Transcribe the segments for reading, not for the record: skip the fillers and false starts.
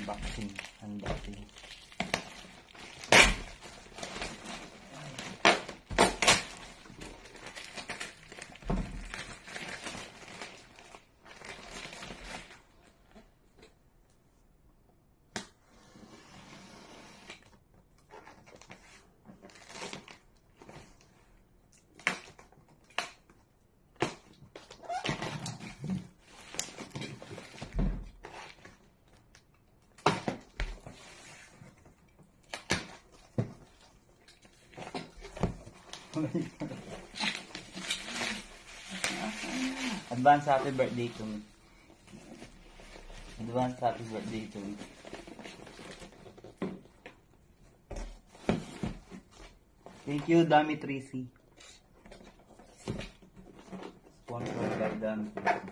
Unboxing. Advance happy birthday to me. Advance happy birthday to me. Thank you, Dami3c. Sponsored by Dami3c.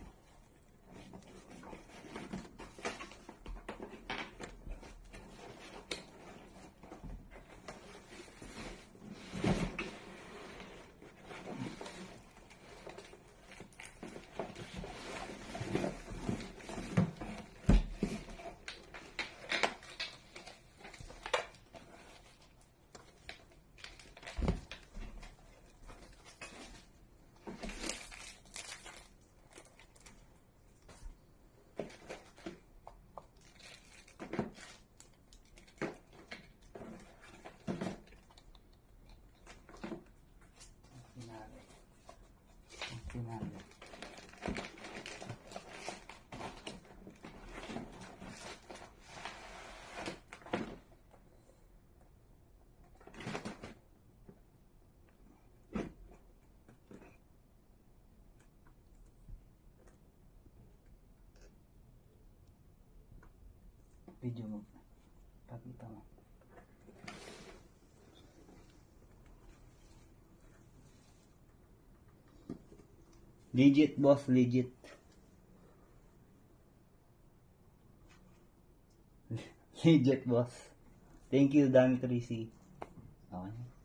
Video mo. Pakita mo. Legit, boss. Legit. Legit, boss. Thank you, Dami3c. Okay.